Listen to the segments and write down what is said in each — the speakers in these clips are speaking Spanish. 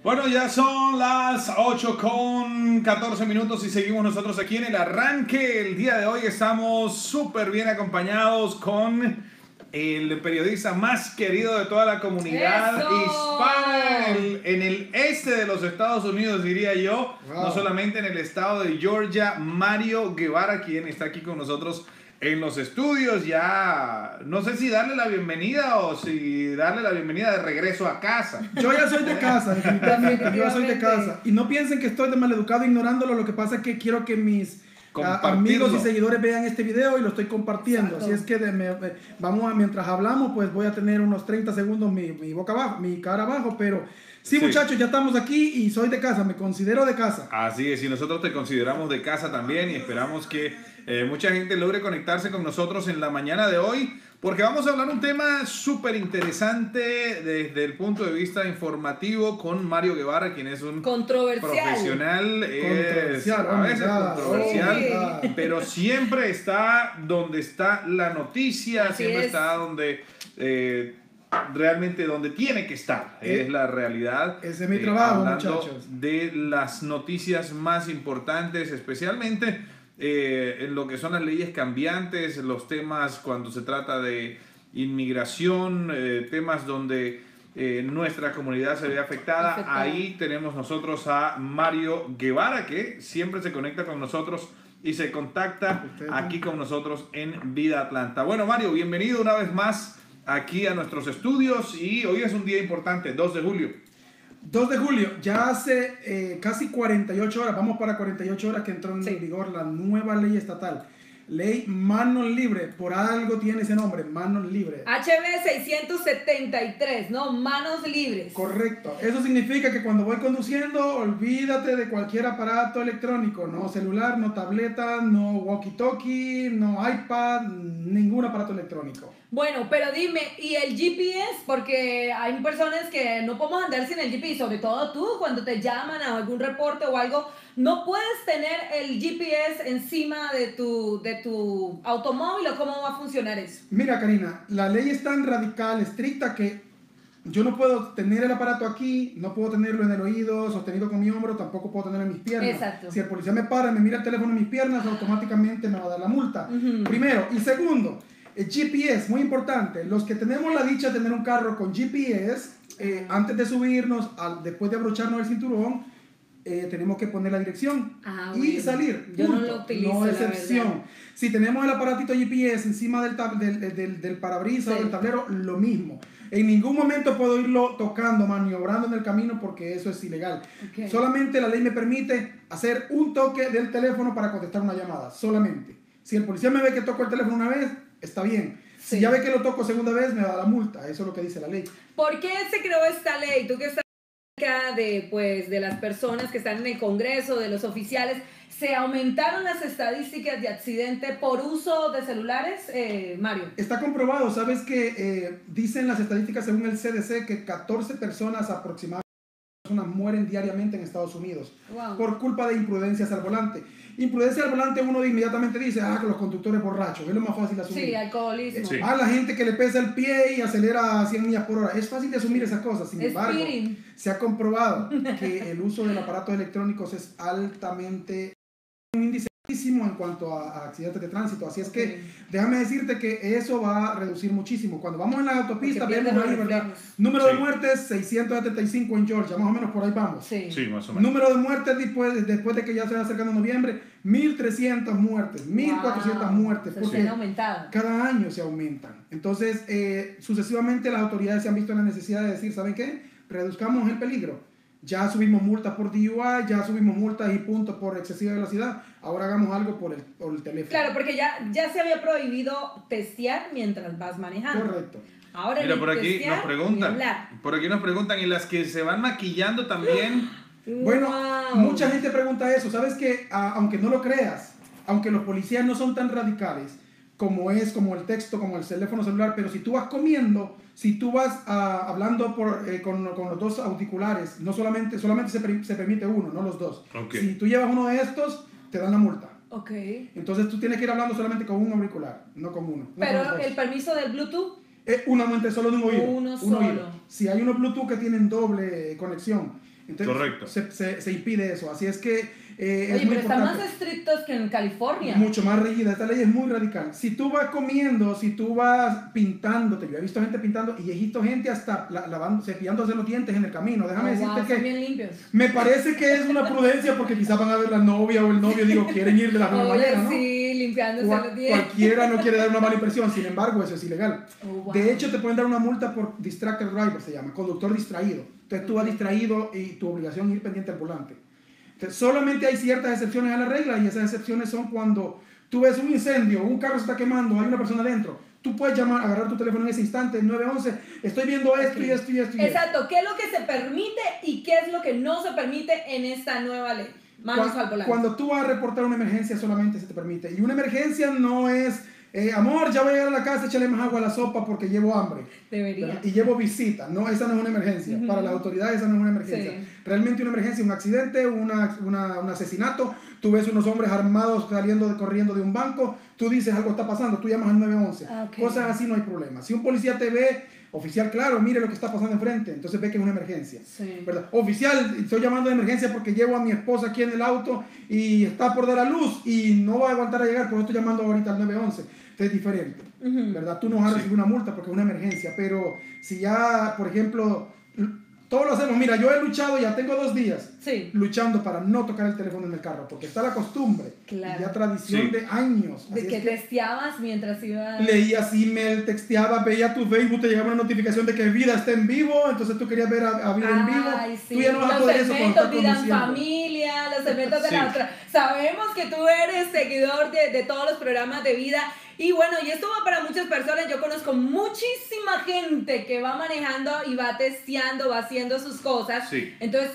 Bueno, ya son las 8:14 y seguimos nosotros aquí en el arranque. El día de hoy estamos súper bien acompañados con el periodista más querido de toda la comunidad hispana en el este de los Estados Unidos, diría yo. Wow. No solamente en el estado de Georgia, Mario Guevara, quien está aquí con nosotros en los estudios. Ya no sé si darle la bienvenida o si darle la bienvenida de regreso a casa. Yo ya soy de casa, definitivamente. Yo ya soy de casa. Y no piensen que estoy de maleducado ignorándolo. Lo que pasa es que quiero que mis amigos y seguidores vean este video y lo estoy compartiendo. Exacto. Así es que mientras hablamos, pues voy a tener unos 30 segundos mi boca abajo, mi cara abajo, pero sí, muchachos, ya estamos aquí y soy de casa, me considero de casa. Así es, y nosotros te consideramos de casa también y esperamos que mucha gente logre conectarse con nosotros en la mañana de hoy, porque vamos a hablar un tema súper interesante desde el punto de vista informativo con Mario Guevara, quien es un profesional, a veces controversial, pero siempre está donde está la noticia, así siempre está donde realmente donde tiene que estar, es la realidad. Ese es mi trabajo, muchachos. De las noticias más importantes, especialmente en lo que son las leyes cambiantes, los temas cuando se trata de inmigración, temas donde nuestra comunidad se ve afectada. Ahí tenemos nosotros a Mario Guevara, que siempre se conecta con nosotros y se contacta aquí con nosotros en Vida Atlanta. Bueno, Mario, bienvenido una vez más aquí a nuestros estudios, y hoy es un día importante, 2 de julio. 2 de julio, ya hace casi 48 horas, vamos para 48 horas que entró en vigor la nueva ley estatal. Ley Manos Libres, por algo tiene ese nombre, Manos Libres. HB 673, ¿no? Manos Libres. Correcto. Eso significa que cuando voy conduciendo, olvídate de cualquier aparato electrónico, no celular, no tableta, no walkie-talkie, no iPad, ningún aparato electrónico. Bueno, pero dime, ¿y el GPS? Porque hay personas que no podemos andar sin el GPS, sobre todo tú, cuando te llaman a algún reporte o algo, no puedes tener el GPS encima de tu automóvil, ¿o cómo va a funcionar eso? Mira, Karina, la ley es tan radical, estricta, que yo no puedo tener el aparato aquí, no puedo tenerlo en el oído, sostenido con mi hombro, tampoco puedo tenerlo en mis piernas. Exacto. Si el policía me para y me mira el teléfono en mis piernas, automáticamente me va a dar la multa. Primero. Y segundo, el GPS, muy importante. Los que tenemos la dicha de tener un carro con GPS, antes de subirnos, después de abrocharnos el cinturón, tenemos que poner la dirección y salir. Yo no lo utilizo, no excepción. Si tenemos el aparatito GPS encima del parabrisas o del tablero, lo mismo. En ningún momento puedo irlo tocando, maniobrando en el camino, porque eso es ilegal. Solamente la ley me permite hacer un toque del teléfono para contestar una llamada, solamente. Si el policía me ve que toco el teléfono una vez, está bien. Si ya ve que lo toco segunda vez, me da la multa. Eso es lo que dice la ley. ¿Por qué se creó esta ley? Tú que estás cerca de las personas que están en el Congreso, de los oficiales, ¿se aumentaron las estadísticas de accidente por uso de celulares, Mario? Está comprobado. Sabes que dicen las estadísticas según el CDC que 14 personas aproximadamente mueren diariamente en Estados Unidos por culpa de imprudencias al volante. Imprudencia al volante, uno inmediatamente dice, que los conductores borrachos, es lo más fácil de asumir. Sí, alcoholismo. La gente que le pesa el pie y acelera a 100 millas por hora. Es fácil de asumir esas cosas. Sin embargo, se ha comprobado que el uso de aparatos electrónicos es altamente un índice altísimo en cuanto a accidentes de tránsito. Así es que déjame decirte que eso va a reducir muchísimo. Cuando vamos en la autopista, vemos ahí, ¿verdad? Número de muertes, 675 en Georgia, más o menos por ahí vamos. Sí, más o menos. Número de muertes después de que ya se va acercando noviembre, 1.300 muertes, 1.400 muertes. Porque han aumentado. Cada año se aumentan. Entonces, sucesivamente las autoridades se han visto en la necesidad de decir, ¿saben qué? Reduzcamos el peligro. Ya subimos multas por DUI, ya subimos multas y puntos por excesiva velocidad. Ahora hagamos algo por el teléfono. Claro, porque ya se había prohibido testear mientras vas manejando. Correcto. Ahora mira, por aquí nos preguntan, ¿y las que se van maquillando también? Bueno, mucha gente pregunta eso. ¿Sabes qué? Aunque no lo creas, aunque los policías no son tan radicales como el texto, como el teléfono celular, pero si tú vas comiendo, si tú vas hablando con los dos auriculares, no solamente se permite uno, no los dos. Si tú llevas uno de estos, te dan la multa. Entonces tú tienes que ir hablando solamente con un auricular, no con uno. Pero el permiso del Bluetooth. Una mente solo de un oído. Uno solo. Oído. Si hay unos Bluetooth que tienen doble conexión, Entonces, correcto. Se impide eso. Así es que es Oye, muy pero están importante. más estrictos que en California. Mucho más rígida. Esta ley es muy radical. Si tú vas comiendo, si tú vas pintándote, yo he visto gente pintando y he visto gente hasta cepillándose los dientes en el camino. Déjame decirte Wow, que son bien limpios. me parece que es una prudencia porque quizás van a ver la novia o el novio, digo, quieren ir de la misma Oye, manera, ¿no? sí, limpiándose los dientes. Cualquiera no quiere dar una mala impresión, sin embargo, eso es ilegal. Oh, wow. De hecho, te pueden dar una multa por distracted driver, se llama, conductor distraído. Entonces tú vas distraído y tu obligación es ir pendiente al volante. Entonces, solamente hay ciertas excepciones a la regla y esas excepciones son cuando tú ves un incendio, un carro se está quemando, hay una persona dentro. Tú puedes llamar, agarrar tu teléfono en ese instante, 911, estoy viendo esto y esto y esto y esto. Exacto, ¿qué es lo que se permite y qué es lo que no se permite en esta nueva ley? Manos al volante. Cuando tú vas a reportar una emergencia solamente se te permite. Y una emergencia no es, amor, ya voy a llegar a la casa, échale más agua a la sopa porque llevo hambre. Debería. ¿Verdad? Y llevo visita. No, esa no es una emergencia. Para las autoridades esa no es una emergencia. Sí. Realmente una emergencia, un accidente, un asesinato. Tú ves unos hombres armados corriendo de un banco. Tú dices algo está pasando, tú llamas al 911. Okay. Cosas así no hay problema. Si un policía te ve, oficial, claro, mire lo que está pasando enfrente. Entonces ve que es una emergencia. Sí. ¿Verdad? Oficial, estoy llamando de emergencia porque llevo a mi esposa aquí en el auto y está por dar a luz y no va a aguantar a llegar, por eso estoy llamando ahorita al 911. Entonces es diferente, ¿verdad? Tú no vas a recibir una multa porque es una emergencia, pero si ya, por ejemplo, todos lo hacemos. Mira, yo he luchado, ya tengo 2 días luchando para no tocar el teléfono en el carro, porque está la costumbre, claro. y ya tradición de años. De que testeabas mientras iba... Leías email, texteabas, veía tu Facebook, te llegaba una notificación de que Vida está en vivo, entonces tú querías ver a Vida en vivo. Sí. Tú ya no vas a poder eso cuando estás Vida en conduciendo. Familia, los eventos de la otra. Sabemos que tú eres seguidor de todos los programas de Vida. Y bueno, y esto va para muchas personas. Yo conozco muchísima gente que va manejando y va testeando, va haciendo sus cosas. Sí. Entonces,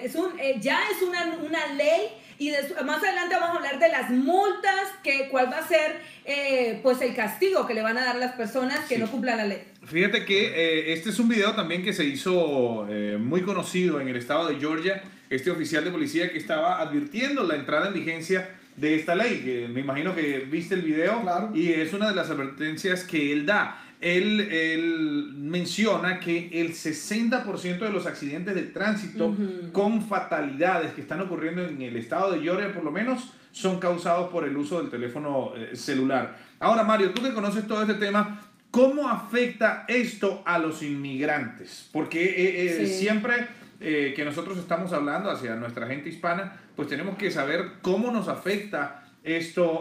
ya es una ley. Y más adelante vamos a hablar de las multas, cuál va a ser pues el castigo que le van a dar a las personas que no cumplan la ley. Fíjate que este es un video también que se hizo muy conocido en el estado de Georgia. Este oficial de policía que estaba advirtiendo la entrada en vigencia de esta ley, que me imagino que viste el video, claro. Y es una de las advertencias que él da. Él menciona que el 60% de los accidentes de tránsito con fatalidades que están ocurriendo en el estado de Georgia, por lo menos, son causados por el uso del teléfono celular. Ahora, Mario, tú que conoces todo este tema, ¿cómo afecta esto a los inmigrantes? Porque siempre que nosotros estamos hablando hacia nuestra gente hispana, pues tenemos que saber cómo nos afecta esto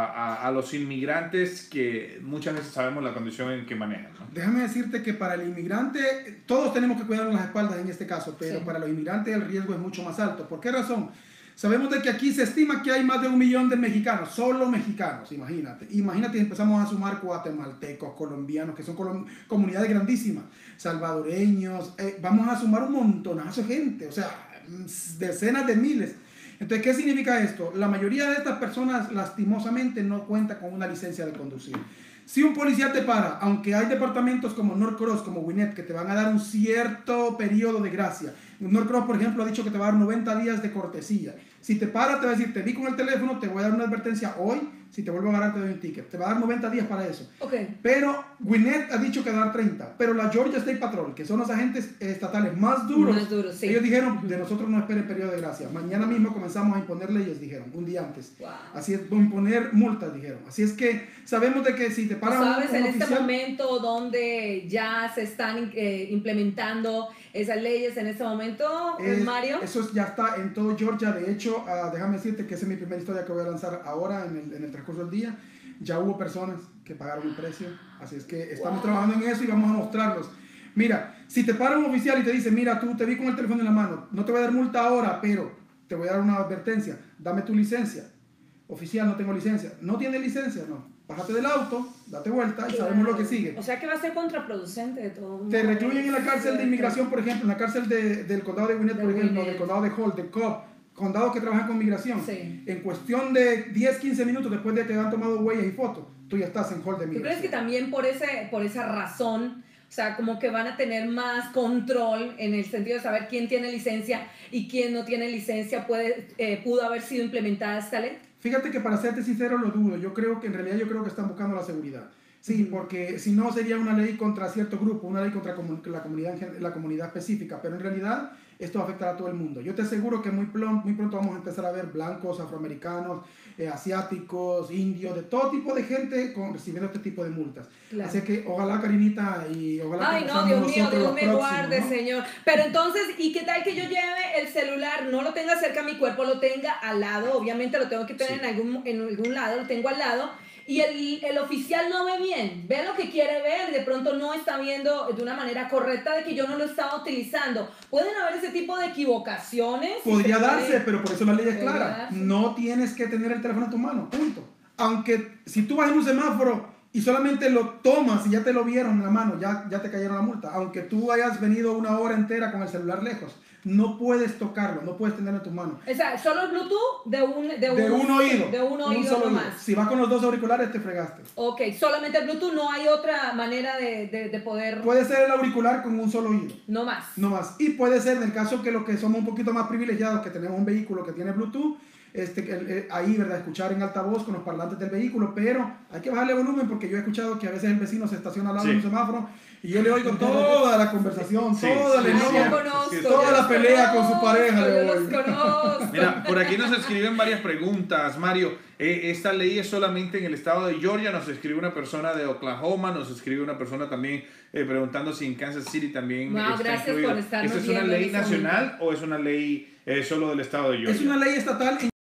a los inmigrantes que muchas veces sabemos la condición en que manejan, ¿no? Déjame decirte que para el inmigrante, todos tenemos que cuidarnos las espaldas en este caso, pero para los inmigrantes el riesgo es mucho más alto. ¿Por qué razón? Sabemos de que aquí se estima que hay más de 1 millón de mexicanos, solo mexicanos, imagínate. Imagínate, empezamos a sumar guatemaltecos, colombianos, que son comunidades grandísimas, salvadoreños, vamos a sumar un montonazo de gente, o sea, decenas de miles. Entonces, ¿qué significa esto? La mayoría de estas personas, lastimosamente, no cuenta con una licencia de conducir. Si un policía te para, aunque hay departamentos como Norcross, como Gwinnett, que te van a dar un cierto periodo de gracia. Norcross, por ejemplo, ha dicho que te va a dar 90 días de cortesía. Si te para, te va a decir, te vi con el teléfono, te voy a dar una advertencia hoy. Si te vuelvo a agarrar, te doy un ticket. Te va a dar 90 días para eso. Okay. Pero Gwinnett ha dicho que va a dar 30. Pero la Georgia State Patrol, que son los agentes estatales más duros, sí. Ellos dijeron, de nosotros no esperen periodo de gracia. Mañana mismo comenzamos a imponer leyes, dijeron, un día antes. Wow. Así es, imponer multas, dijeron. Así es que sabemos de que si te paran ¿Sabes un en oficial, este momento donde ya se están implementando esas leyes en este momento, Mario? Eso ya está en todo Georgia. De hecho, déjame decirte que esa es mi primera historia que voy a lanzar ahora en el transcurso del día. Ya hubo personas que pagaron el precio, así es que estamos trabajando en eso y vamos a mostrarlos. Mira, si te para un oficial y te dice, mira, tú te vi con el teléfono en la mano, no te voy a dar multa ahora, pero te voy a dar una advertencia, dame tu licencia. Oficial, no tengo licencia. ¿No tiene licencia? No. Bájate del auto, date vuelta y sabemos lo que sigue. O sea que va a ser contraproducente de todo. Te recluyen en la cárcel de inmigración, por ejemplo, en la cárcel del condado de Gwinnett, por ejemplo, del condado de Holt, de Cobb, condados que trabajan con migración. Sí. En cuestión de 10-15 minutos después de que han tomado huellas y fotos, tú ya estás en Holt de migración. ¿Tú crees que también por esa razón, o sea, como que van a tener más control en el sentido de saber quién tiene licencia y quién no tiene licencia, pudo haber sido implementada esta ley? Fíjate que para serte sincero lo dudo. En realidad yo creo que están buscando la seguridad. Sí, porque si no sería una ley contra cierto grupo, una ley contra la comunidad específica, pero en realidad esto va a afectar a todo el mundo. Yo te aseguro que muy pronto vamos a empezar a ver blancos, afroamericanos, asiáticos, indios, de todo tipo de gente recibiendo este tipo de multas. Claro. Así que ojalá, Karinita, y ojalá Ay, que no, Dios mío, Dios me guarde, ¿no? Señor. Pero entonces, ¿y qué tal que yo lleve el celular, no lo tenga cerca a mi cuerpo, lo tenga al lado? Obviamente lo tengo que tener en algún lado, lo tengo al lado. Y el oficial no ve bien, ve lo que quiere ver, de pronto no está viendo de una manera correcta de que yo no lo estaba utilizando. ¿Pueden haber ese tipo de equivocaciones? Podría darse, pero por eso la ley es clara. No tienes que tener el teléfono en tu mano, punto. Aunque si tú vas en un semáforo y solamente lo tomas y ya te lo vieron en la mano, ya te cayeron la multa. Aunque tú hayas venido una hora entera con el celular lejos, no puedes tocarlo, no puedes tenerlo en tu mano. O sea, solo el Bluetooth de un oído. De un oído nomás. Si vas con los dos auriculares, te fregaste. Ok, solamente el Bluetooth, no hay otra manera de poder... Puede ser el auricular con un solo oído. No más. No más. Y puede ser, en el caso que los que somos un poquito más privilegiados, que tenemos un vehículo que tiene Bluetooth, ahí, ¿verdad? Escuchar en altavoz con los parlantes del vehículo, pero hay que bajarle volumen porque yo he escuchado que a veces el vecino se estaciona al lado de un semáforo y yo le oigo toda la conversación, toda la pelea con su pareja. Mira, por aquí nos escriben varias preguntas, Mario. Esta ley es solamente en el estado de Georgia, nos escribe una persona de Oklahoma, nos escribe una persona también preguntando si en Kansas City también está gracias incluido. por estarnos ¿Esta es una ley nacional o es una ley solo del estado de Georgia? Es una ley estatal en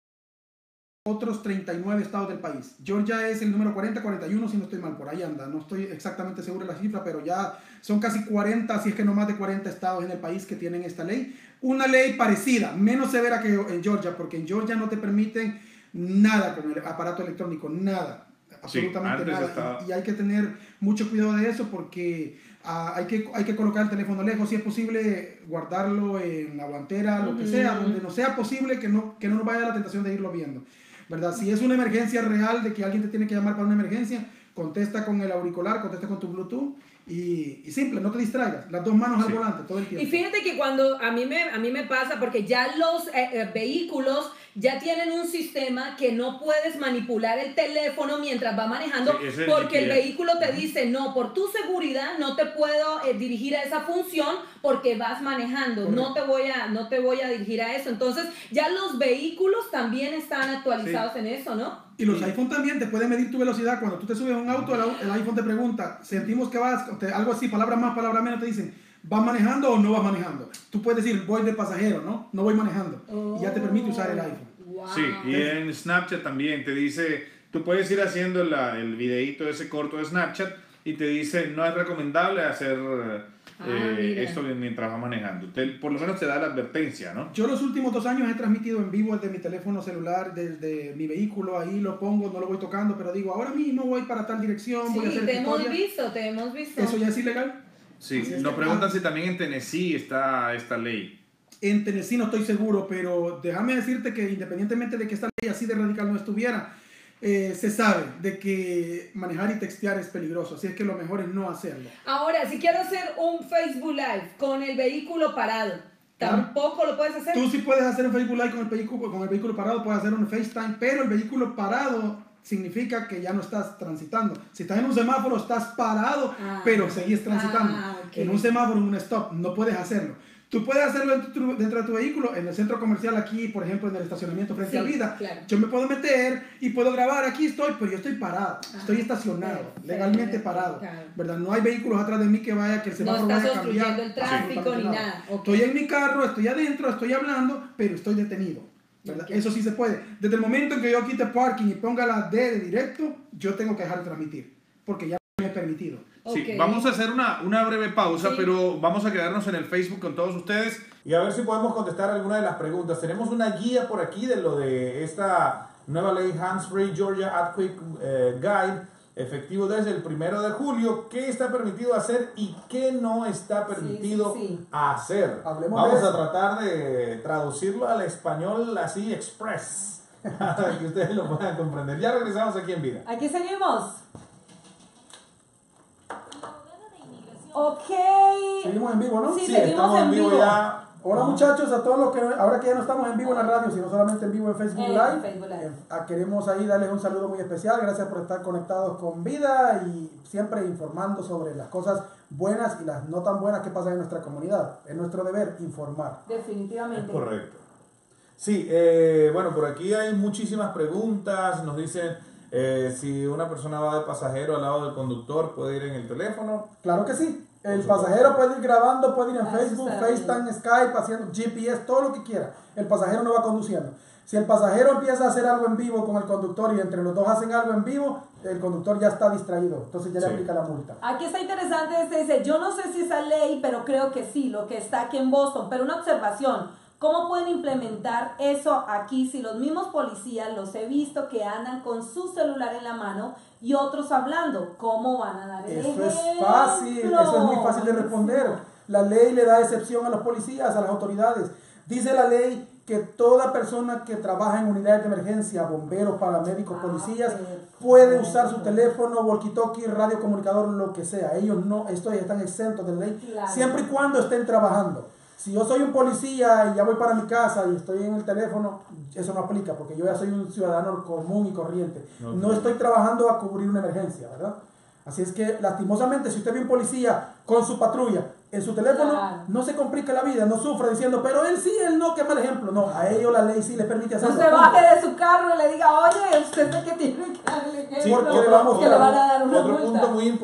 otros 39 estados del país. Georgia es el número 40-41, si no estoy mal, por ahí anda. No estoy exactamente seguro de la cifra, pero ya son casi 40, si es que no más de 40 estados en el país que tienen esta ley. Una ley parecida, menos severa que en Georgia, porque en Georgia no te permiten nada con el aparato electrónico, nada, absolutamente nada. Y hay que tener mucho cuidado de eso porque hay que colocar el teléfono lejos, si es posible guardarlo en la guantera, lo que sea, donde no sea posible que no nos vaya la tentación de irlo viendo, ¿verdad? Si es una emergencia real de que alguien te tiene que llamar para una emergencia, contesta con el auricular, contesta con tu Bluetooth y simple, no te distraigas, las dos manos al volante todo el tiempo. Y fíjate que cuando a mí me pasa, porque ya los vehículos ya tienen un sistema que no puedes manipular el teléfono mientras va manejando, porque el vehículo te dice, no, por tu seguridad no te puedo dirigir a esa función porque vas manejando, no te voy a dirigir a eso. Entonces ya los vehículos también están actualizados en eso, ¿no? Y los iPhone también te pueden medir tu velocidad. Cuando tú te subes a un auto, el iPhone te pregunta, sentimos que vas, algo así, palabras más, palabras menos, te dicen, ¿vas manejando o no vas manejando? Tú puedes decir, voy de pasajero, no voy manejando. Y ya te permite usar el iPhone. Wow. Sí, y en Snapchat también te dice, tú puedes ir haciendo el videíto ese corto de Snapchat y te dice, no es recomendable hacer esto mientras vas manejando. Por lo menos te da la advertencia, ¿no? Yo los últimos 2 años he transmitido en vivo desde mi teléfono celular, desde mi vehículo, ahí lo pongo, no lo voy tocando, pero digo, ahora mismo voy para tal dirección, voy a hacer te hemos visto. ¿Eso ya es ilegal? Sí, nos preguntan si también en Tennessee está esta ley. En Tennessee no estoy seguro, pero déjame decirte que independientemente de que esta ley así de radical no estuviera, se sabe de que manejar y textear es peligroso, así es que lo mejor es no hacerlo. Ahora, si quiero hacer un Facebook Live con el vehículo parado, ¿tampoco lo puedes hacer? Tú sí puedes hacer un Facebook Live con el vehículo parado, puedes hacer un FaceTime, pero el vehículo parado significa que ya no estás transitando. Si estás en un semáforo, estás parado, pero seguís transitando. En un semáforo, en un stop, no puedes hacerlo. Tú puedes hacerlo dentro de tu vehículo, en el centro comercial aquí, por ejemplo, en el estacionamiento frente a Vida. Claro. Yo me puedo meter y puedo grabar, aquí estoy, pero yo estoy parado, estoy estacionado, legalmente parado, ¿verdad? No hay vehículos atrás de mí que el semáforo vaya a cambiar. No estás obstruyendo el tráfico ni nada. Estoy en mi carro, estoy adentro, estoy hablando, pero estoy detenido, ¿verdad? Eso sí se puede. Desde el momento en que yo quite parking y ponga la D de directo, yo tengo que dejar de transmitir, porque ya me he permitido. Sí, vamos a hacer una breve pausa, pero vamos a quedarnos en el Facebook con todos ustedes y a ver si podemos contestar alguna de las preguntas. Tenemos una guía por aquí de lo de esta nueva ley Hands-Free Georgia Earthquake Guide, efectivo desde el 1 de julio, qué está permitido hacer y qué no está permitido hacer. Vamos a tratar de traducirlo al español así express, para que ustedes lo puedan comprender. Ya regresamos aquí en Vida. Aquí seguimos. Ok. Seguimos en vivo, ¿no? Sí, seguimos en vivo ya. Hola muchachos, a todos los que ahora que ya no estamos en vivo en la radio, sino solamente en vivo en Facebook Live, queremos ahí darles un saludo muy especial. Gracias por estar conectados con Vida y siempre informando sobre las cosas buenas y las no tan buenas que pasan en nuestra comunidad. Es nuestro deber informar. Definitivamente. Es correcto. Sí, bueno, por aquí hay muchísimas preguntas. Nos dicen si una persona va de pasajero al lado del conductor, ¿puede ir en el teléfono? Claro que sí. El pasajero puede ir grabando, puede ir en Facebook, FaceTime, Skype, haciendo GPS, todo lo que quiera. El pasajero no va conduciendo. Si el pasajero empieza a hacer algo en vivo con el conductor y entre los dos hacen algo en vivo, el conductor ya está distraído, entonces ya le aplica la multa. Aquí está interesante, dice, yo no sé si esa ley, pero creo que sí, lo que está aquí en Boston, pero una observación, ¿cómo pueden implementar eso aquí si los mismos policías los he visto que andan con su celular en la mano y otros hablando? ¿Cómo van a dar el ejemplo? Eso es fácil, eso es muy fácil de responder. La ley le da excepción a los policías, a las autoridades. Dice la ley que toda persona que trabaja en unidades de emergencia, bomberos, paramédicos, policías, puede usar su teléfono, walkie-talkie, radiocomunicador, lo que sea. Ellos no, estos están exentos de la ley, Claro. siempre y cuando estén trabajando. Si yo soy un policía y ya voy para mi casa y estoy en el teléfono, eso no aplica, porque yo ya soy un ciudadano común y corriente. Okay. No estoy trabajando a cubrir una emergencia, ¿verdad? Así es que, lastimosamente, si usted ve un policía con su patrulla en su teléfono, Claro. no se complica la vida, no sufra diciendo, pero él sí, él no, qué mal ejemplo. No, a ellos la ley sí les permite hacerlo. No se baje de su carro y le diga, oye, usted es el que tiene que darle ejemplo, Sí, porque le vamos que a le dar van a dar una otro multa. punto muy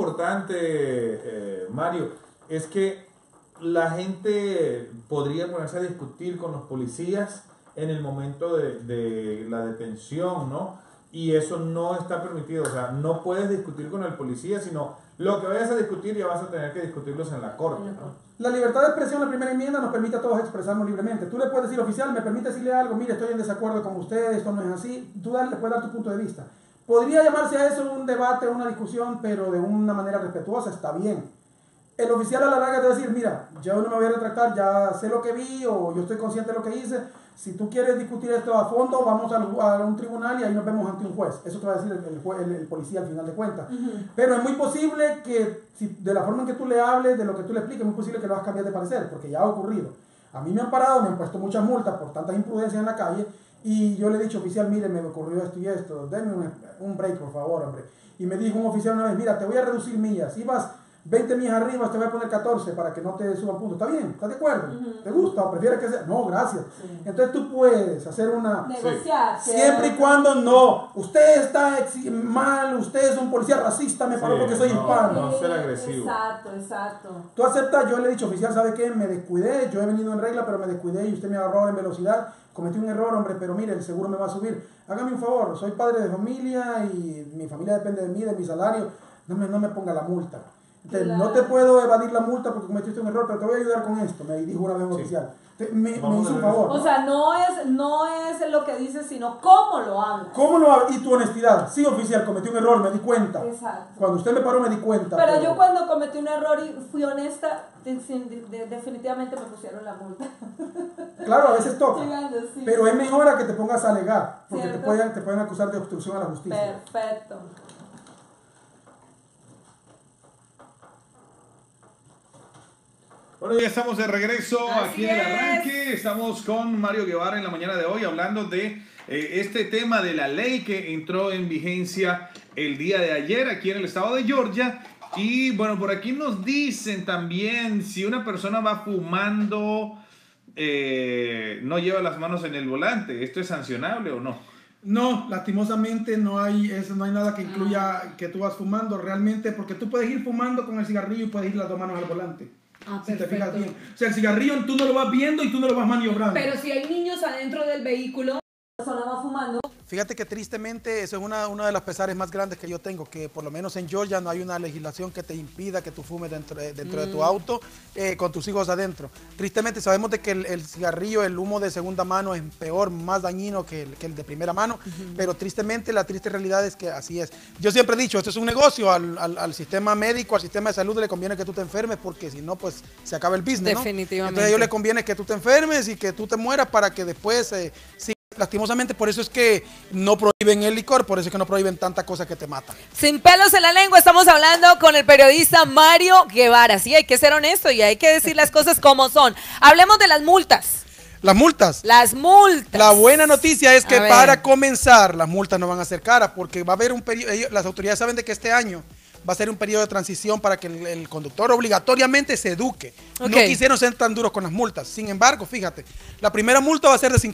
importante, Mario, es que la gente podría ponerse a discutir con los policías en el momento de la detención, ¿no? Y eso no está permitido, o sea, no puedes discutir con el policía, sino lo que vayas a discutir ya vas a tener que discutirlos en la corte, ¿no? La libertad de expresión, la primera enmienda, nos permite a todos expresarnos libremente. Tú le puedes decir, oficial, me permite decirle algo, mire, estoy en desacuerdo con usted, esto no es así. Tú le puedes dar tu punto de vista. Podría llamarse a eso un debate, una discusión, pero de una manera respetuosa, está bien. El oficial a la larga te va a decir, mira, yo no me voy a retractar, ya sé lo que vi o yo estoy consciente de lo que hice. Si tú quieres discutir esto a fondo, vamos a un tribunal y ahí nos vemos ante un juez. Eso te va a decir el policía al final de cuentas. Pero es muy posible que, si, de la forma en que tú le hables, de lo que tú le expliques, es muy posible que lo vas a cambiar de parecer, porque ya ha ocurrido. A mí me han parado, me han puesto muchas multas por tantas imprudencias en la calle y yo le he dicho, oficial, mire, me ocurrió esto y esto, denme un break, por favor, hombre. Y me dijo un oficial una vez, mira, te voy a reducir millas. Si vas 20 millas arriba, te voy a poner 14 para que no te suban puntos. ¿Está bien? ¿Estás de acuerdo? ¿Te gusta? ¿O prefieres que sea? No, gracias. Entonces tú puedes hacer una... Negociar. Siempre y cuando no. Usted está mal, usted es un policía racista, me paró porque soy hispano. No ser agresivo. Exacto, exacto. Tú aceptas, yo le he dicho, oficial, ¿sabe qué? Me descuidé, yo he venido en regla, pero me descuidé y usted me agarró en velocidad. Cometí un error, hombre, pero mire, el seguro me va a subir. Hágame un favor, soy padre de familia y mi familia depende de mí, de mi salario. No me ponga la multa. Entonces, Claro. no te puedo evadir la multa porque cometiste un error, pero te voy a ayudar con esto, me dijo una vez un oficial. Me hizo un favor. O sea, no es lo que dices, sino cómo lo hablas. ¿Cómo lo hago? Y tu honestidad. Sí, oficial, cometí un error, me di cuenta. Exacto. Cuando usted me paró, me di cuenta. Pero yo cuando cometí un error y fui honesta, definitivamente me pusieron la multa. Claro, a veces toca. Llegando, sí. Pero es mejor a que te pongas a alegar, porque te ¿Cierto? pueden acusar de obstrucción a la justicia. Perfecto. Bueno, ya estamos de regreso Así aquí en el es. arranque. Estamos con Mario Guevara en la mañana de hoy hablando de este tema de la ley que entró en vigencia el día de ayer aquí en el estado de Georgia. Y bueno, por aquí nos dicen también si una persona va fumando, no lleva las manos en el volante, ¿esto es sancionable o no? No, lastimosamente no hay nada que incluya que tú vas fumando realmente, porque tú puedes ir fumando con el cigarrillo y puedes ir las dos manos al volante. Si te fijas bien. O sea, el cigarrillo tú no lo vas viendo y tú no lo vas maniobrando. Pero si hay niños adentro del vehículo, la persona va fumando. Fíjate que tristemente eso es una de las pesares más grandes que yo tengo, que por lo menos en Georgia no hay una legislación que te impida que tú fumes dentro de tu auto con tus hijos adentro. Tristemente sabemos de que el cigarrillo, el humo de segunda mano es peor, más dañino que el de primera mano, pero tristemente la triste realidad es que así es. Yo siempre he dicho, esto es un negocio, al sistema médico, al sistema de salud le conviene que tú te enfermes porque si no, pues se acaba el business, ¿no? Definitivamente. Entonces a ellos les conviene que tú te enfermes y que tú te mueras para que después... Lastimosamente, por eso es que no prohíben el licor, por eso es que no prohíben tantas cosas que te matan. Sin pelos en la lengua, estamos hablando con el periodista Mario Guevara. Sí, hay que ser honesto y hay que decir las cosas como son. Hablemos de las multas. Las multas. Las multas. La buena noticia es que A ver. para comenzar, las multas no van a ser caras, porque va a haber un periodo, las autoridades saben de que este año va a ser un periodo de transición para que el conductor obligatoriamente se eduque. Ok. No quisieron ser tan duros con las multas. Sin embargo, fíjate, la primera multa va a ser de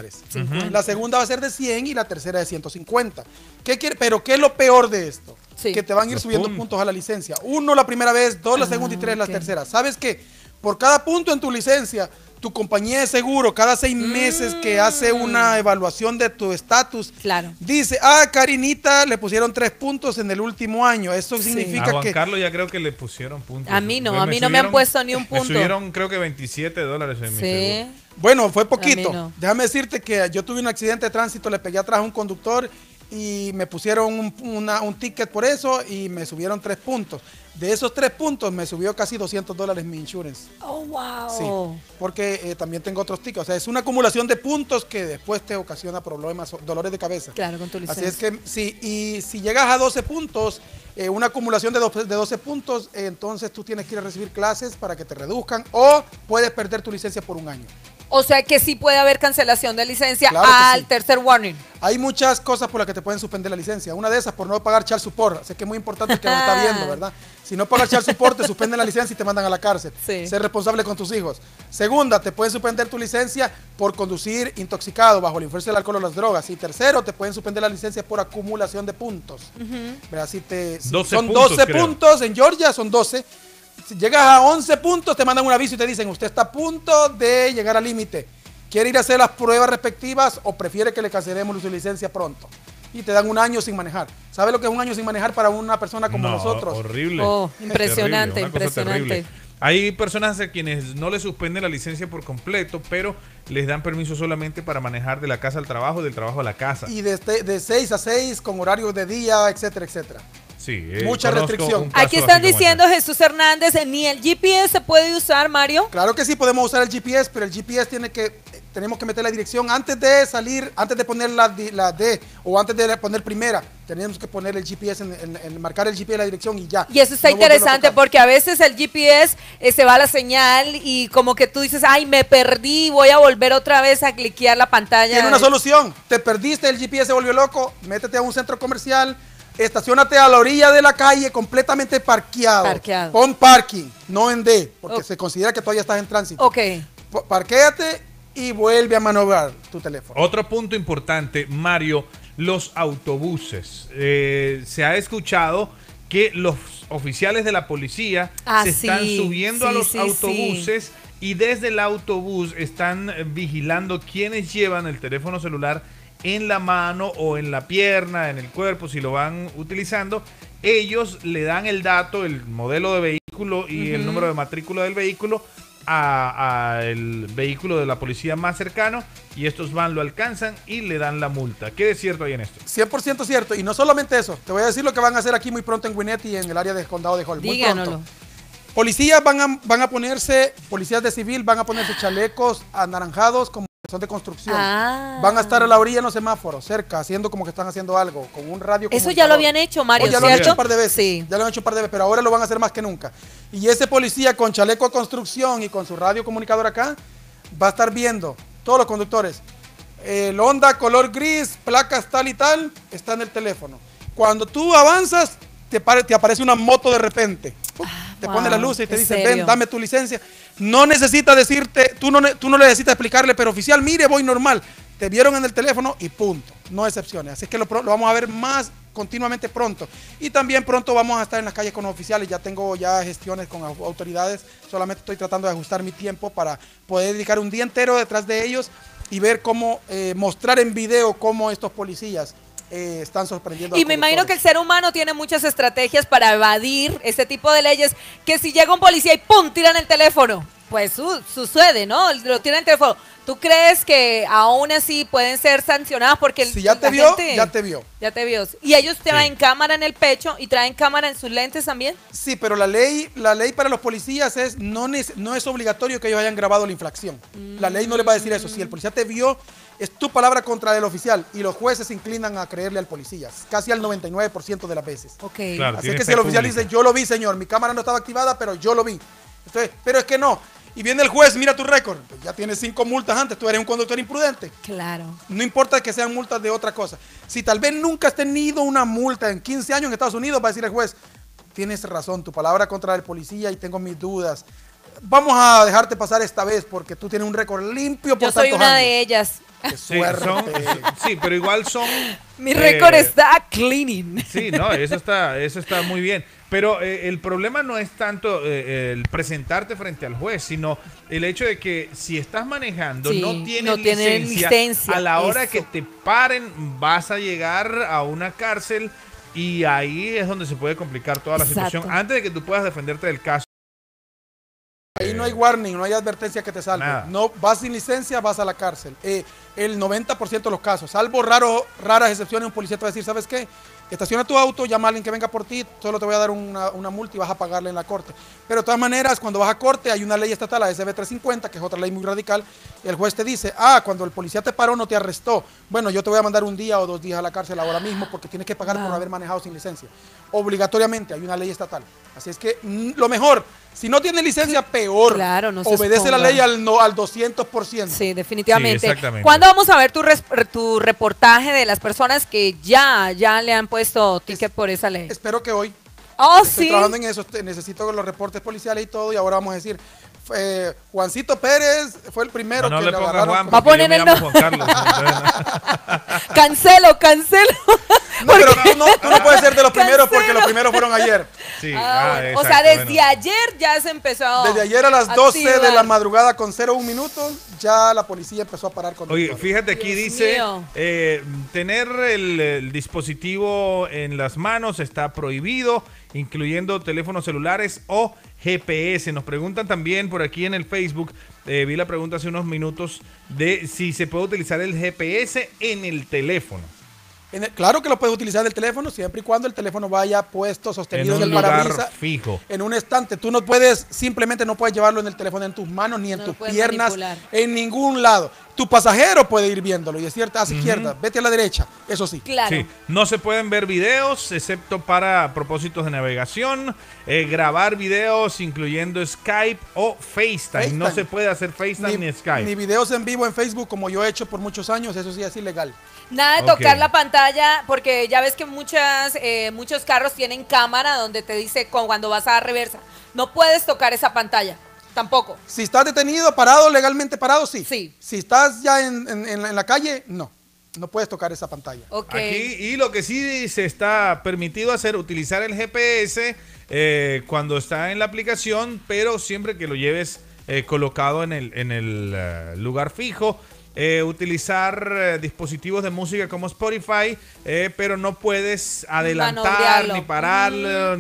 $50. La segunda va a ser de 100 y la tercera de 150. Pero ¿qué es lo peor de esto? Sí. Que te van a ir subiendo puntos a la licencia. 1 la primera vez, 2 la segunda y 3 la tercera. ¿Sabes qué? Por cada punto en tu licencia, tu compañía de seguro, cada 6 meses que hace una evaluación de tu estatus, Claro. dice, Karinita le pusieron 3 puntos en el último año. Eso significa a Juan que... Carlos ya creo que le pusieron puntos. A mí no me han puesto ni un punto. Me subieron creo que $27 en mi seguro. Bueno, fue poquito. no. Déjame decirte que yo tuve un accidente de tránsito, le pegué atrás a un conductor y me pusieron un ticket por eso y me subieron 3 puntos. De esos 3 puntos me subió casi $200 mi insurance. Oh, wow. Sí, porque también tengo otros tickets. O sea, es una acumulación de puntos que después te ocasiona problemas, dolores de cabeza. Claro, con tu licencia. Así es que sí, y si llegas a 12 puntos, una acumulación de 12 puntos, entonces tú tienes que ir a recibir clases para que te reduzcan o puedes perder tu licencia por 1 año. O sea que sí puede haber cancelación de licencia Claro que al sí. tercer warning. Hay muchas cosas por las que te pueden suspender la licencia. Una de esas por no pagar child support. Así que es muy importante el que nos está viendo, ¿verdad? Si no pagas child support, te suspenden la licencia y te mandan a la cárcel. Sí. Ser responsable con tus hijos. Segunda, te pueden suspender tu licencia por conducir intoxicado, bajo la influencia del alcohol o las drogas. Y tercero, te pueden suspender la licencia por acumulación de puntos. ¿Verdad? Son 12 puntos en Georgia, son 12. Si llegas a 11 puntos, te mandan un aviso y te dicen, usted está a punto de llegar al límite. ¿Quiere ir a hacer las pruebas respectivas o prefiere que le cancelemos su licencia pronto? Y te dan 1 año sin manejar. ¿Sabe lo que es 1 año sin manejar para una persona como nosotros? Horrible. Oh, impresionante, Terrible, una cosa impresionante. terrible. Hay personas a quienes no les suspenden la licencia por completo, pero les dan permiso solamente para manejar de la casa al trabajo, del trabajo a la casa. Y de 6 a 6, con horarios de día, etcétera, etcétera. Sí, mucha conozco restricción. un caso Aquí están así como diciendo ese. Jesús Hernández, ni el GPS se puede usar, Mario. Claro que sí, podemos usar el GPS, pero el GPS tenemos que meter la dirección antes de salir, antes de poner la D o antes de poner primera. Tenemos que poner el GPS, marcar el GPS la dirección y ya. Y eso está No volverlo a interesante tocar. porque a veces el GPS se va a la señal y como que tú dices, ay, me perdí, voy a volver otra vez a cliquear la pantalla. Tiene una solución. Te perdiste, el GPS se volvió loco, métete a un centro comercial, estacionate a la orilla de la calle completamente parqueado. Parqueado. Pon parking, no en D, porque Ok. se considera que todavía estás en tránsito. Ok. Parquéate y vuelve a maniobrar tu teléfono. Otro punto importante, Mario, los autobuses. Se ha escuchado que los oficiales de la policía se están subiendo a los autobuses y desde el autobús están vigilando quiénes llevan el teléfono celular en la mano o en la pierna, en el cuerpo, si lo van utilizando. Ellos le dan el dato, el modelo de vehículo y el número de matrícula del vehículo a el vehículo de la policía más cercano y estos van, lo alcanzan y le dan la multa. ¿Qué es cierto ahí en esto? 100% cierto. Y no solamente eso. Te voy a decir lo que van a hacer aquí muy pronto en Gwinnett y en el área del condado de Hall. Muy Díganoslo. pronto. Policías van a ponerse, policías de civil van a ponerse chalecos anaranjados como son de construcción. Van a estar a la orilla en los semáforos, cerca, haciendo como que están haciendo algo, con un radio. Eso ya lo habían hecho, Mario, ya lo han ¿cierto? hecho un par de veces. Sí. Ya lo han hecho un par de veces, pero ahora lo van a hacer más que nunca. Y ese policía con chaleco de construcción y con su radio comunicador acá, va a estar viendo todos los conductores. El Honda color gris, placas tal y tal, está en el teléfono. Cuando tú avanzas, te aparece una moto de repente. Te pone las luces y te dice, ven, dame tu licencia. No necesita decirte, tú no necesitas explicarle, pero oficial, mire, voy normal. Te vieron en el teléfono y punto. No excepciones. Así que lo vamos a ver más continuamente pronto. Y también pronto vamos a estar en las calles con los oficiales. Ya tengo gestiones con autoridades. Solamente estoy tratando de ajustar mi tiempo para poder dedicar un día entero detrás de ellos y ver cómo mostrar en video cómo estos policías están sorprendiendo. Y me imagino que el ser humano tiene muchas estrategias para evadir este tipo de leyes, que si llega un policía y ¡pum! Tiran el teléfono. Pues sucede, ¿no? Lo tiran el teléfono. ¿Tú crees que aún así pueden ser sancionados? Porque si ya te vio, ya te vio. Ya te vio. ¿Y ellos traen cámara en el pecho y traen cámara en sus lentes también? Sí, pero la ley para los policías no es obligatorio que ellos hayan grabado la infracción. La ley no les va a decir eso. Si el policía te vio, es tu palabra contra el oficial y los jueces se inclinan a creerle al policía, casi al 99% de las veces. Ok. Claro, Así que si el oficial dice, yo lo vi, señor, mi cámara no estaba activada, pero yo lo vi. Entonces, pero es que no. Y viene el juez, mira tu récord, pues ya tienes 5 multas antes, tú eres un conductor imprudente. Claro. No importa que sean multas de otra cosa. Si tal vez nunca has tenido una multa en 15 años en Estados Unidos, va a decir el juez, tienes razón, tu palabra contra el policía y tengo mis dudas. Vamos a dejarte pasar esta vez porque tú tienes un récord limpio por Yo soy tantos una años. de ellas. Qué suerte. Sí, pero igual son... Mi récord está cleaning. Sí, no, eso está muy bien. Pero el problema no es tanto el presentarte frente al juez, sino el hecho de que si estás manejando, Sí, no tienes no tienen licencia, a la hora eso. que te paren vas a llegar a una cárcel y ahí es donde se puede complicar toda la Exacto. situación antes de que tú puedas defenderte del caso. Ahí no hay warning, no hay advertencia que te salve. Nada. No, vas sin licencia, vas a la cárcel. El 90% de los casos, salvo raras excepciones, un policía te va a decir, ¿sabes qué? Estaciona tu auto, llama a alguien que venga por ti, solo te voy a dar una multa y vas a pagarle en la corte. Pero de todas maneras, cuando vas a corte, hay una ley estatal, la SB 350, que es otra ley muy radical. El juez te dice, cuando el policía te paró, no te arrestó. Bueno, yo te voy a mandar 1 día o 2 días a la cárcel ahora mismo porque tienes que pagar por haber manejado sin licencia. Obligatoriamente, hay una ley estatal. Así es que lo mejor, si no tienes licencia, peor. Claro, no se obedece la exponga. ley al 200%. Sí, definitivamente. Sí, exactamente. ¿Cuándo vamos a ver tu reportaje de las personas que ya le han puesto ticket por esa ley? Espero que hoy. Oh, Estoy sí. trabajando en eso, necesito los reportes policiales y todo, y ahora vamos a decir, Juancito Pérez fue el primero No que le le ponga agarraron. Juan, Va a porque poner yo me el llamo no- Juan Carlos. Entonces, Cancelo. No, pero tú no puedes ser de los primeros porque los primeros fueron ayer. sí, O sea, exacto, desde bueno. ayer ya se empezó. Desde ayer a las 12 de activar. la madrugada con 01 minutos, ya la policía empezó a parar con Oye, fíjate, aquí Dios dice, mío. tener el dispositivo en las manos está prohibido, incluyendo teléfonos celulares o GPS. Nos preguntan también por aquí en el Facebook, vi la pregunta hace unos minutos, de si se puede utilizar el GPS en el teléfono. Claro que lo puedes utilizar el teléfono siempre y cuando el teléfono vaya puesto, sostenido En en un el lugar parabrisas. fijo. En un estante. Tú no puedes, simplemente no puedes llevarlo en el teléfono en tus manos ni en No tus lo puedes piernas, manipular. en ningún lado. Tu pasajero puede ir viéndolo y es cierto, hacia izquierda, vete a la derecha, eso sí. Claro. Sí, no se pueden ver videos excepto para propósitos de navegación, grabar videos incluyendo Skype o FaceTime. No se puede hacer FaceTime ni Skype. Ni videos en vivo en Facebook como yo he hecho por muchos años, eso sí es ilegal. Nada de tocar Ok. la pantalla, porque ya ves que muchos carros tienen cámara donde te dice cuando vas a dar reversa. No puedes tocar esa pantalla, tampoco. Si estás detenido, parado, legalmente parado, sí. Sí. Si estás ya en la calle, no. No puedes tocar esa pantalla. Ok. Aquí, y lo que sí se está permitido hacer, utilizar el GPS cuando está en la aplicación, pero siempre que lo lleves colocado en el lugar fijo. Utilizar dispositivos de música como Spotify, pero no puedes adelantar, Manobrearlo. ni pararlo,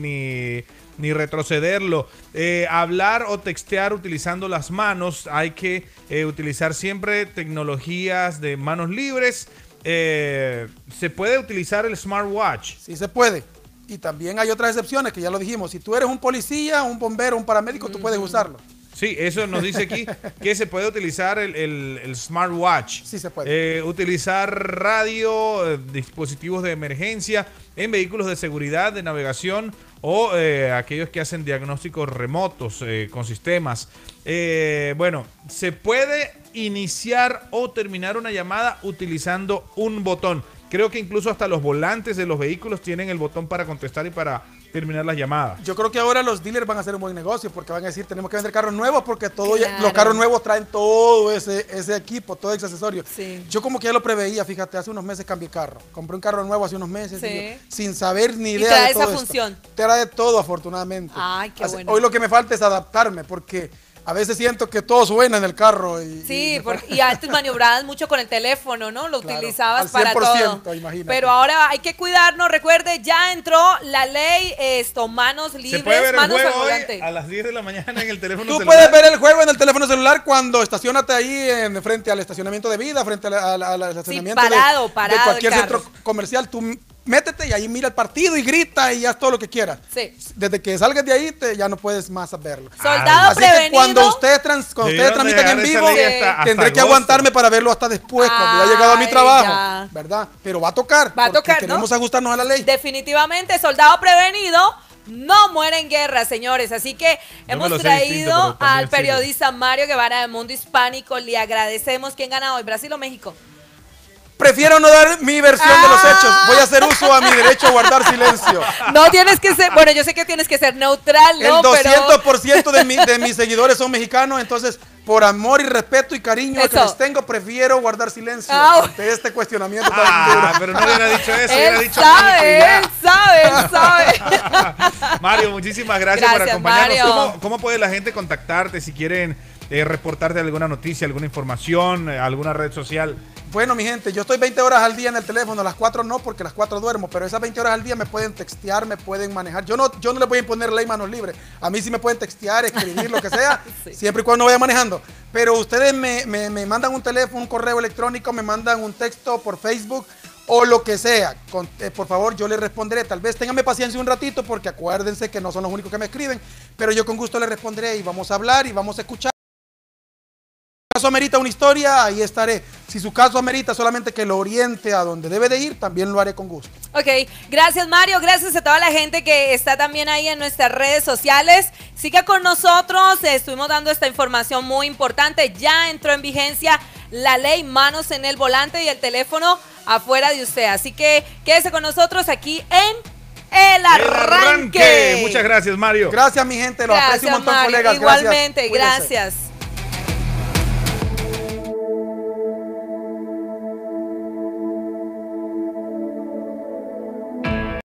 ni retrocederlo. Hablar o textear utilizando las manos, hay que utilizar siempre tecnologías de manos libres. Se puede utilizar el smartwatch. Sí se puede. Y también hay otras excepciones que ya lo dijimos. Si tú eres un policía, un bombero, un paramédico, tú puedes usarlo. Sí, eso nos dice aquí que se puede utilizar el smartwatch. Sí se puede. Utilizar radio, dispositivos de emergencia en vehículos de seguridad, de navegación o aquellos que hacen diagnósticos remotos con sistemas. Bueno, se puede iniciar o terminar una llamada utilizando un botón. Creo que incluso hasta los volantes de los vehículos tienen el botón para contestar y para terminar las llamadas. Yo creo que ahora los dealers van a hacer un buen negocio porque van a decir tenemos que vender carros nuevos porque Claro. los carros nuevos traen todo ese equipo, todo ese accesorio. Sí. Yo como que ya lo preveía, fíjate, hace unos meses cambié carro. Compré un carro nuevo hace unos meses Sí. y yo, sin saber ni Y idea trae de todo esa esto. función. Trae todo, afortunadamente. Ay, qué bueno. Hoy lo que me falta es adaptarme porque a veces siento que todo suena en el carro. Sí, y antes maniobrabas mucho con el teléfono, ¿no? Lo Claro, utilizabas al para 100%, todo. imagínate. Pero ahora hay que cuidarnos. Recuerde, ya entró la ley manos libres, Se puede ver el manos al juego hoy volante. a las 10 de la mañana en el teléfono Tú celular. puedes ver el juego en el teléfono celular cuando estacionate ahí frente al estacionamiento de vida, frente al estacionamiento parado de el cualquier carro. centro comercial. Tú métete y ahí mira el partido y grita y haz todo lo que quieras. Sí. Desde que salgas de ahí ya no puedes más verlo. Soldado Así que prevenido. cuando ustedes Debieron transmitan en dejar esa vivo, ley hasta tendré que agosto. aguantarme para verlo hasta después, cuando ya he llegado a mi Ay, trabajo, ya. ¿verdad? Pero va a tocar. Va a porque tocar, ¿no? queremos ajustarnos a la ley. Definitivamente, soldado prevenido no muere en guerra, señores. Así que me hemos lo sé traído distinto, pero también al sirve. periodista Mario Guevara de Mundo Hispánico. Le agradecemos. ¿Quién gana hoy, Brasil o México? Prefiero no dar mi versión de los hechos. Voy a hacer uso a mi derecho a guardar silencio. No tienes que ser, bueno, yo sé que tienes que ser neutral, ¿no? El 200% de mis seguidores son mexicanos, entonces por amor y respeto y cariño que les tengo, prefiero guardar silencio ante este cuestionamiento. Pero no le hubiera dicho eso, él hubiera dicho sabe. Mario, muchísimas gracias por acompañarnos. ¿Cómo puede la gente contactarte si quieren reportarte alguna noticia, alguna información, alguna red social? Bueno, mi gente, yo estoy 20 horas al día en el teléfono, a las 4 no, porque a las 4 duermo, pero esas 20 horas al día me pueden textear, me pueden manejar. Yo no les voy a imponer ley manos libres. A mí sí me pueden textear, escribir, lo que sea, sí, siempre y cuando vaya manejando. Pero ustedes me mandan un teléfono, un correo electrónico, me mandan un texto por Facebook o lo que sea. Por favor, yo les responderé. Tal vez ténganme paciencia un ratito, porque acuérdense que no son los únicos que me escriben, pero yo con gusto les responderé y vamos a hablar y vamos a escuchar. Si su caso amerita una historia, ahí estaré. Si su caso amerita solamente que lo oriente a donde debe de ir, también lo haré con gusto. Ok, gracias Mario, gracias a toda la gente que está también ahí en nuestras redes sociales. Siga con nosotros, estuvimos dando esta información muy importante. Ya entró en vigencia la ley manos en el volante y el teléfono afuera de usted. Así que quédese con nosotros aquí en El Arranque. Muchas gracias, Mario. Gracias, mi gente, lo aprecio un montón, Mario. colegas. Igualmente, gracias. Gracias.